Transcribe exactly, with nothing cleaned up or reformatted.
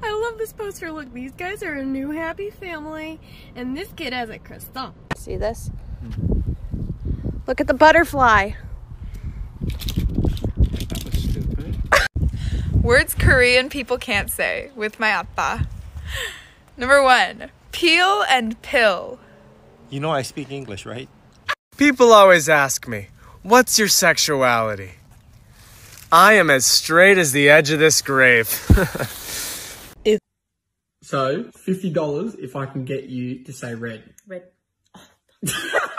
I love this poster. Look, these guys are a new happy family, and this kid has a croissant. See this? Mm-hmm. Look at the butterfly. That was stupid. Words Korean people can't say with my appa. Number one, peel and pill. You know I speak English, right? People always ask me, what's your sexuality? I am as straight as the edge of this grave. So, fifty dollars if I can get you to say red. Red. Oh.